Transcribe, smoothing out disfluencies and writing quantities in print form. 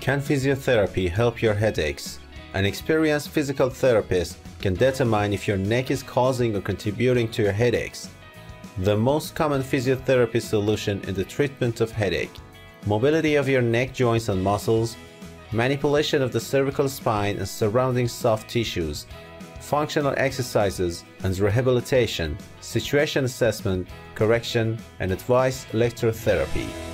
Can physiotherapy help your headaches? An experienced physical therapist can determine if your neck is causing or contributing to your headaches. The most common physiotherapy solution in the treatment of headache: mobility of your neck joints and muscles, manipulation of the cervical spine and surrounding soft tissues, functional exercises and rehabilitation, situation assessment, correction, and advanced electrotherapy.